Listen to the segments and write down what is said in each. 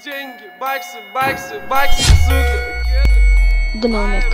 деньги, баксы, баксы, баксы, сука. Гномик.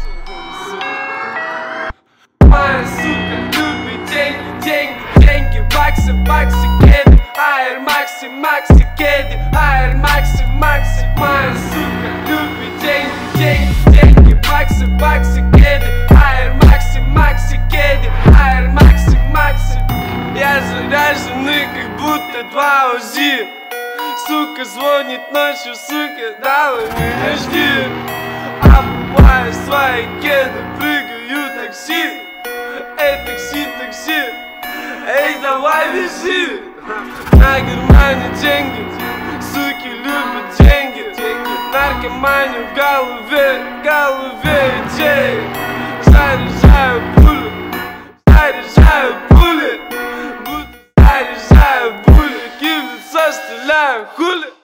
Моя сука любит деньги, деньги, деньги, баксы, баксы, кеды, Air Maxi, Maxi, кеды, Air Maxi, Maxi. Моя сука любит деньги, деньги, деньги, баксы, баксы, кеды, Air Maxi, Maxi, кеды, Air Maxi, Maxi. Я заряженный, как будто 2 УЗИ. Сука звонит ночью, сука, давай меня жди. Обуваю свои кеды, прыгаю такси. Эй, такси, такси, эй, давай вези. На кармане деньги, суки любят деньги. Наркоманию в голове, идеи. Заряжаю пули, заряжаю пули. Будто заряжаю пули, кидаться, стреляю, хули.